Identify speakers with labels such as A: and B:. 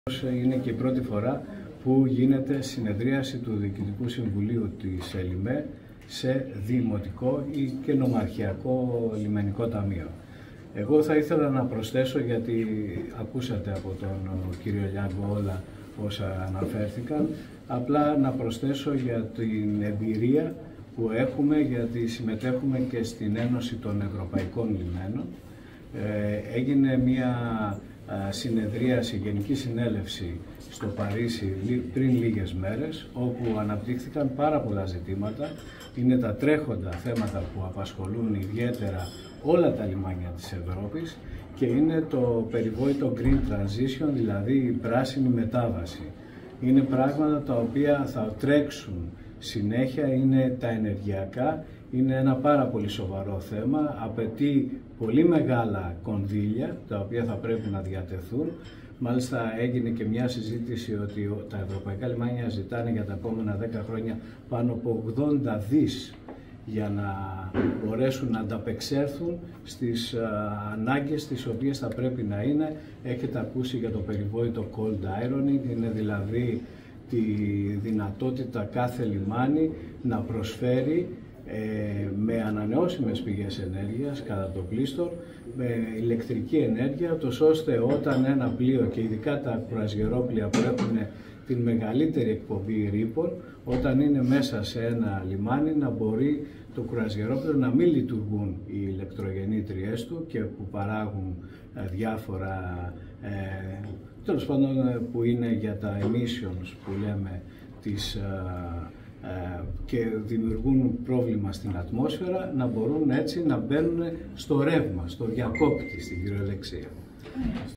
A: Είναι και η πρώτη φορά που γίνεται συνεδρίαση του Διοικητικού Συμβουλίου της ΕΛΙΜΕ σε δημοτικό ή και νομαρχιακό λιμενικό ταμείο. Εγώ θα ήθελα να προσθέσω, γιατί ακούσατε από τον κύριο Λιάγκο όλα όσα αναφέρθηκαν, απλά να προσθέσω για την εμπειρία που έχουμε, γιατί συμμετέχουμε και στην Ένωση των Ευρωπαϊκών Λιμένων. Έγινε μια συνεδρίαση, γενική συνέλευση στο Παρίσι πριν λίγες μέρες, όπου αναπτύχθηκαν πάρα πολλά ζητήματα. Είναι τα τρέχοντα θέματα που απασχολούν ιδιαίτερα όλα τα λιμάνια της Ευρώπης και είναι το περιβόητο green transition, δηλαδή η πράσινη μετάβαση. Είναι πράγματα τα οποία θα τρέξουν συνέχεια, είναι τα ενεργειακά, είναι ένα πάρα πολύ σοβαρό θέμα, απαιτεί πολύ μεγάλα κονδύλια τα οποία θα πρέπει να διατεθούν. Μάλιστα έγινε και μια συζήτηση ότι τα ευρωπαϊκά λιμάνια ζητάνε για τα επόμενα 10 χρόνια πάνω από 80 δις για να μπορέσουν να ανταπεξέλθουν στις ανάγκες τις οποίες θα πρέπει να είναι. Έχετε ακούσει για το περιβόητο cold ironing, είναι δηλαδή τη δυνατότητα κάθε λιμάνι να προσφέρει με ανανεώσιμες πηγές ενέργειας κατά το πλήστο, με ηλεκτρική ενέργεια, ώστε όταν ένα πλοίο, και ειδικά τα κρουαζιερόπλοια που έχουν την μεγαλύτερη εκπομπή ρήπων, όταν είναι μέσα σε ένα λιμάνι, να μπορεί το κρουαζιερόπλοιο να μην λειτουργούν οι ηλεκτρογεννήτριές του και που παράγουν διάφορα, τέλος πάντων, που είναι για τα emissions που λέμε και δημιουργούν πρόβλημα στην ατμόσφαιρα, να μπορούν έτσι να μπαίνουν στο ρεύμα, στο διακόπτη στην κυριολεξία.